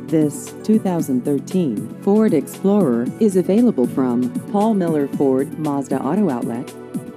This 2013 Ford Explorer is available from Paul Miller Ford Mazda Auto Outlet.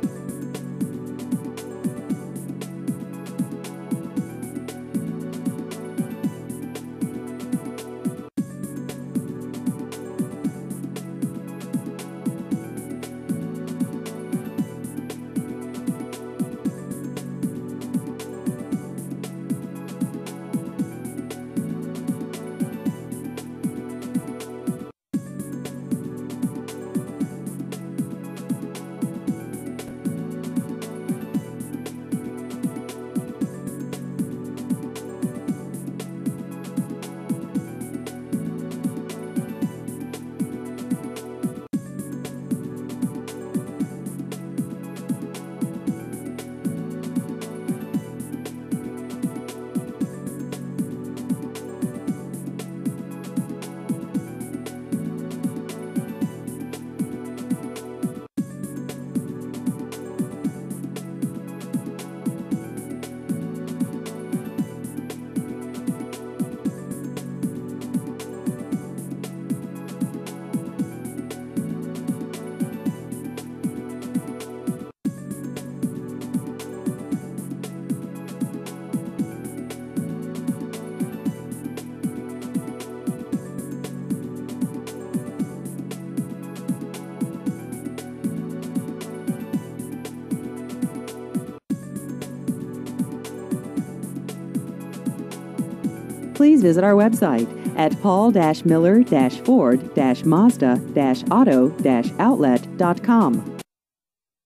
Please visit our website at paul-miller-ford-mazda-auto-outlet.com.